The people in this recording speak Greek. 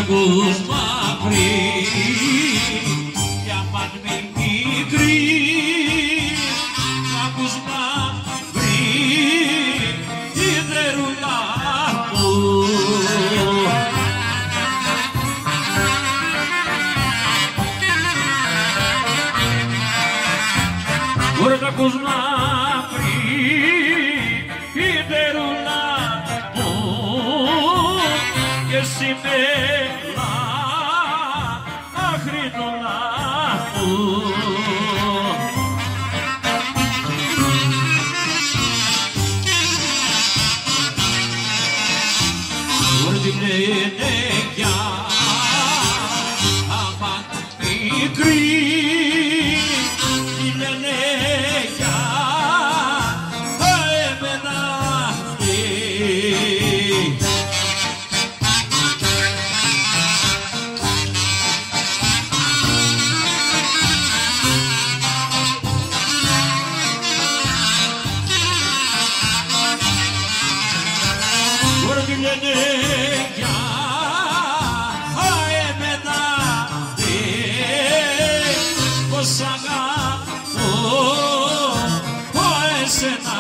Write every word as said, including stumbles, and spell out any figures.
ακούς μαύρη για μάτμη μικρή, ακούς μαύρη η δερούλα μου. Μπορεί να ακούς μαύρη η δερούλα μου και σημέλα αχρήνολα μου. Μπορεί την ενέκια άμα μικρή την ενέκια εμένα μπορεί την ενέκια εμένα πως αγαπώ εσένα.